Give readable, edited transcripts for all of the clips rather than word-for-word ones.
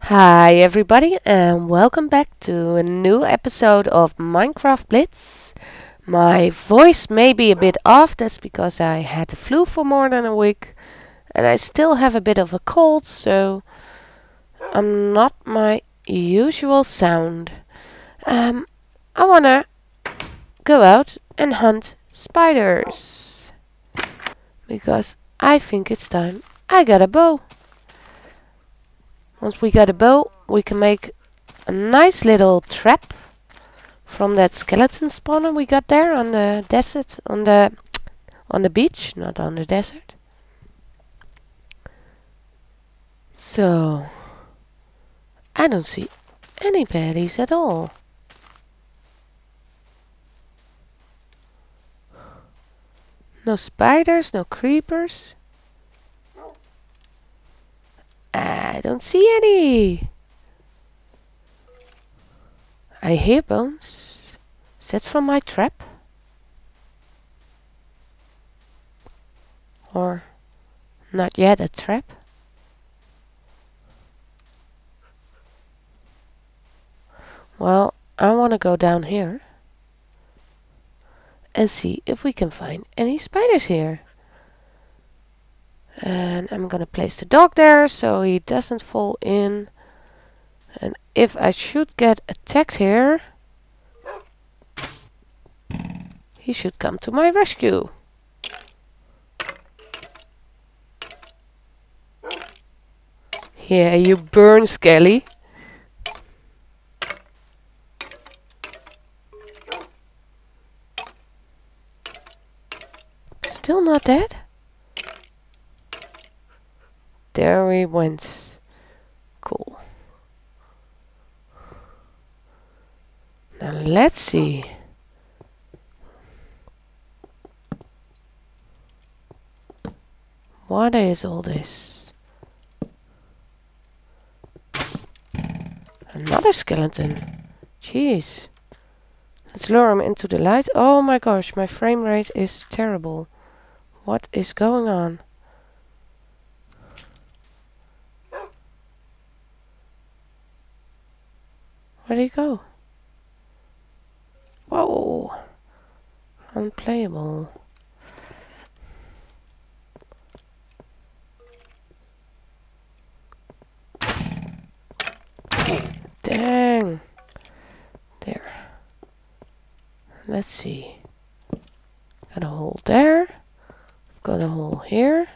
Hi everybody and welcome back to a new episode of Minecraft Blitz. My voice may be a bit off, that's because I had the flu for more than a week and I still have a bit of a cold, so I'm not my usual sound. I wanna go out and hunt spiders because I think it's time I got a bow. Once we got a bow, we can make a nice little trap from that skeleton spawner we got there on the desert, on the beach, not on the desert. So, I don't see any baddies at all. No spiders, no creepers. I don't see any. I hear bones. Is that from my trap? Or not yet a trap? Well, I want to go down here and see if we can find any spiders here. And I'm gonna place the dog there so he doesn't fall in. And if I should get attacked here, he should come to my rescue. Yeah, you burn, Skelly. Still not dead? There we went. Cool. Now let's see. What is all this? Another skeleton. Jeez. Let's lure him into the light. Oh my gosh, my frame rate is terrible. What is going on? Where'd he go? Whoa! Unplayable. Dang! There. Let's see. Got a hole there. Got a hole here.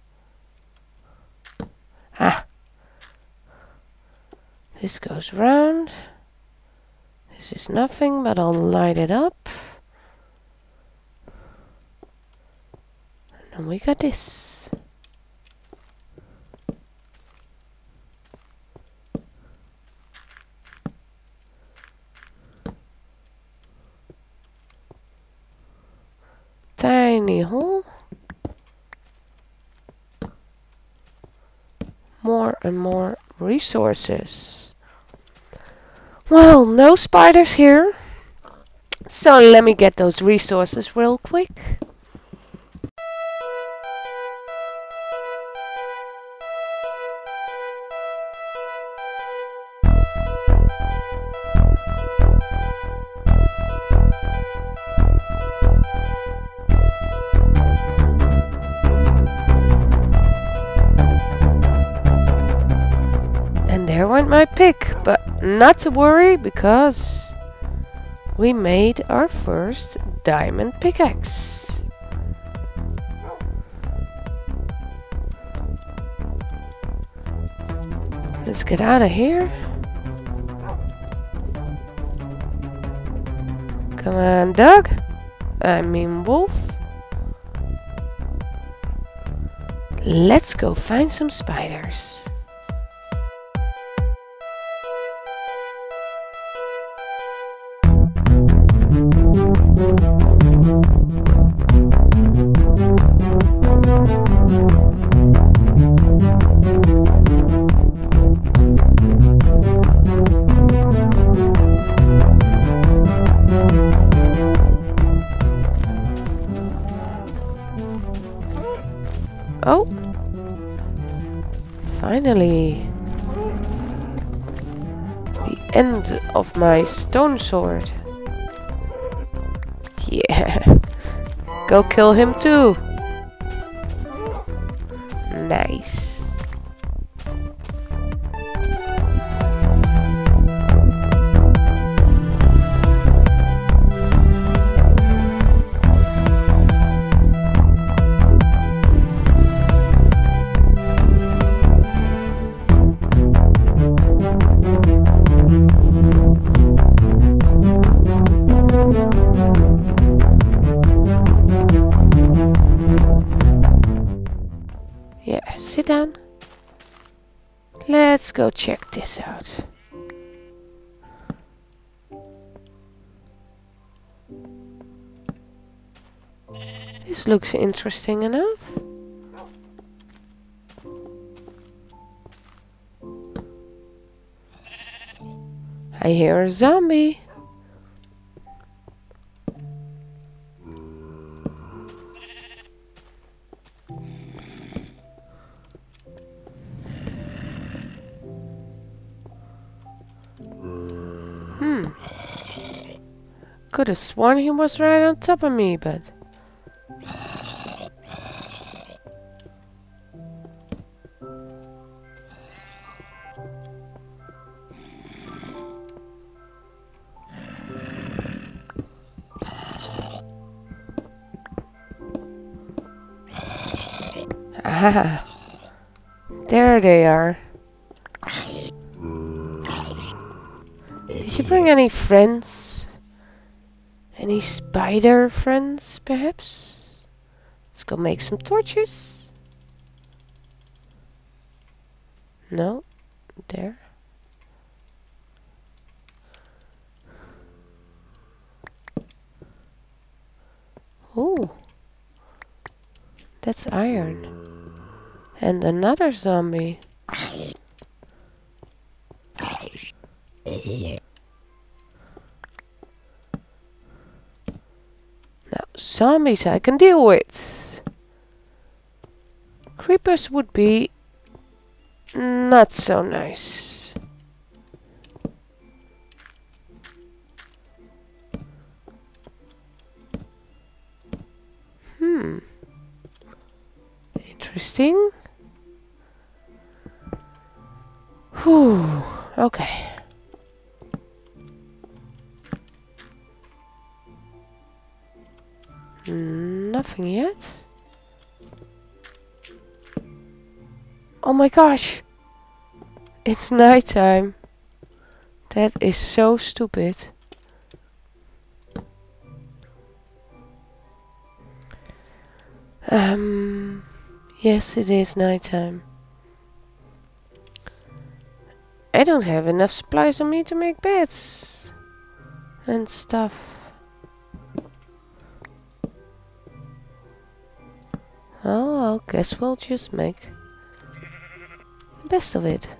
Ah! This goes round. This is nothing, but I'll light it up. And then we got this. Tiny hole. More and more resources. Well, no spiders here. So let me get those resources real quick. And there went my pick, but not to worry, because we made our first diamond pickaxe. Let's get out of here. Come on, Doug. I mean, Wolf. Let's go find some spiders. Oh! Finally! end of my stone sword. Yeah. Go kill him too. Nice. Yeah, sit down. Let's go check this out. This looks interesting enough. I hear a zombie. Could have sworn he was right on top of me, but... Ah, there they are. Did you bring any friends? Any spider friends, perhaps? Let's go make some torches. No, there. Ooh, that's iron. And another zombie. Now, zombies I can deal with. Creepers would be not so nice. Interesting. Whew, okay. Nothing yet. Oh my gosh! It's nighttime. That is so stupid. Yes, it is nighttime. I don't have enough supplies on me to make beds and stuff. Oh, I guess we'll just make the best of it.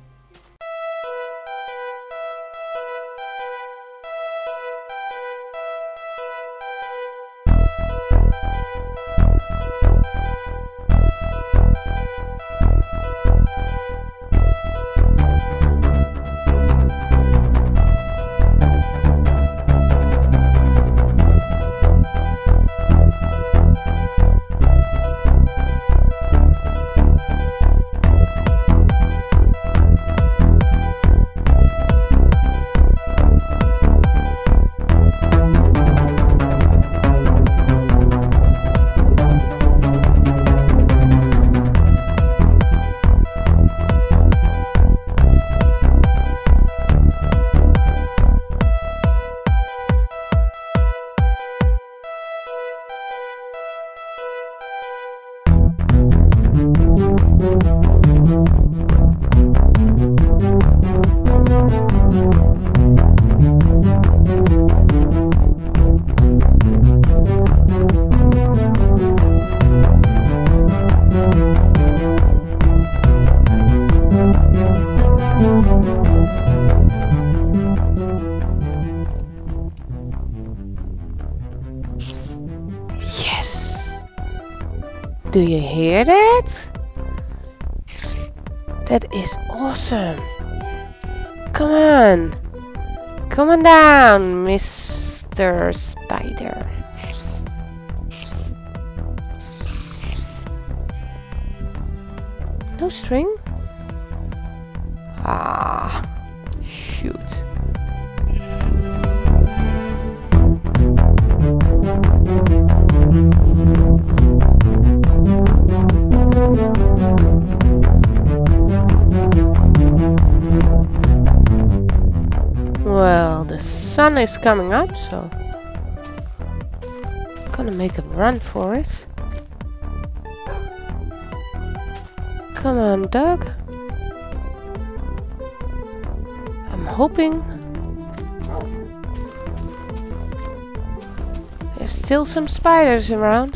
Do you hear that? That is awesome. Come on. Come on down, Mr. Spider. No string? Ah, shoot. Well, the sun is coming up, so I'm gonna make a run for it. Come on, dog. I'm hoping there's still some spiders around.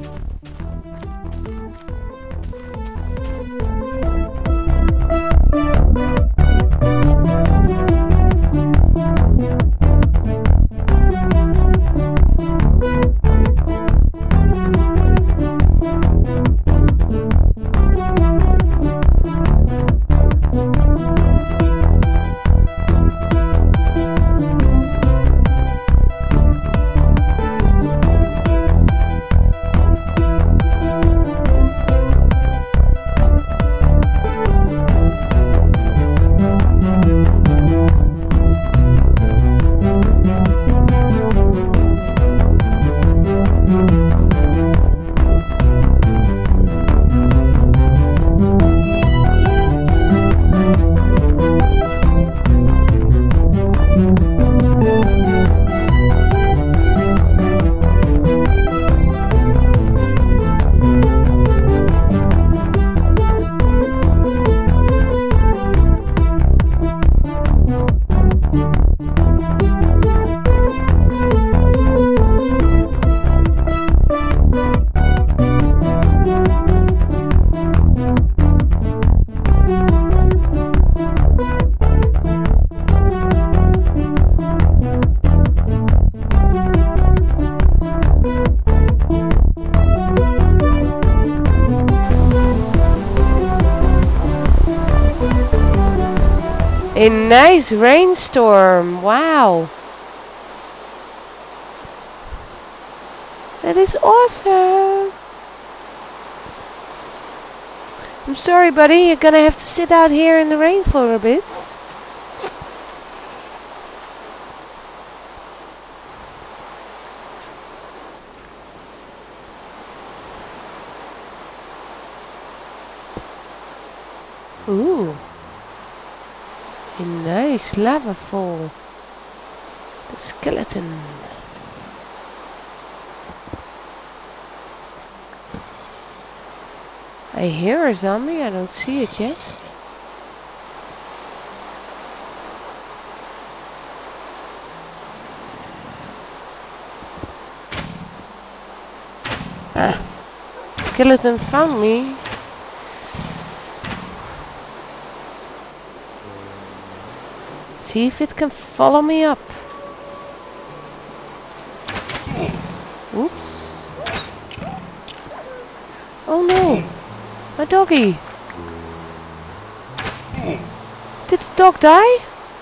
A nice rainstorm, wow. That is awesome. I'm sorry, buddy, you're gonna have to sit out here in the rain for a bit. Ooh. A nice lava fall. The skeleton. I hear a zombie, I don't see it yet. Ah. Skeleton found me. See if it can follow me up. Oops. Oh no! My doggy! Did the dog die?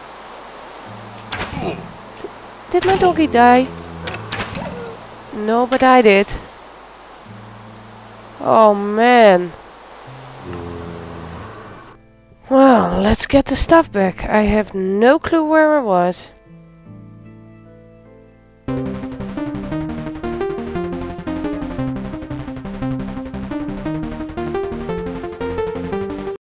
Did my doggy die? No, but I did. Oh man. Well, let's get the stuff back. I have no clue where I was.